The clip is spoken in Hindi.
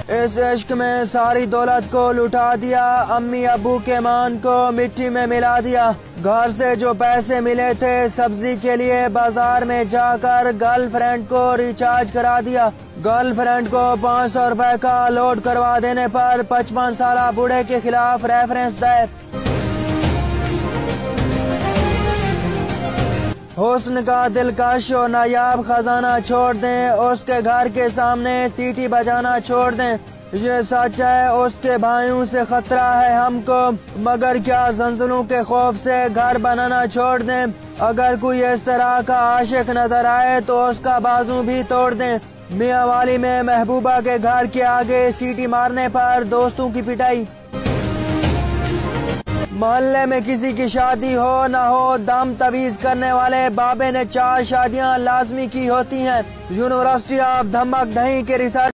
इस इश्क में सारी दौलत को लुटा दिया, अम्मी अबू के मान को मिट्टी में मिला दिया। घर से जो पैसे मिले थे सब्जी के लिए बाजार में जाकर गर्लफ्रेंड को रिचार्ज करा दिया। गर्लफ्रेंड को 500 रुपए का लोड करवा देने पर 55 साल बूढ़े के खिलाफ रेफरेंस दायर। हुस्न का दिलकश और नायाब खजाना छोड़ दें, उसके घर के सामने सीटी बजाना छोड़ दें। ये सच है उसके भाइयों से खतरा है हमको, मगर क्या जंजीरों के खौफ से घर बनाना छोड़ दें। अगर कोई इस तरह का आशिक नजर आए तो उसका बाजू भी तोड़ दें। मियांवाली में महबूबा के घर के आगे सीटी मारने पर दोस्तों की पिटाई। मोहल्ले में किसी की शादी हो न हो, दम तवीज करने वाले बाबे ने 4 शादियां लाजमी की होती हैं। यूनिवर्सिटी ऑफ धमक दही के रिसर्च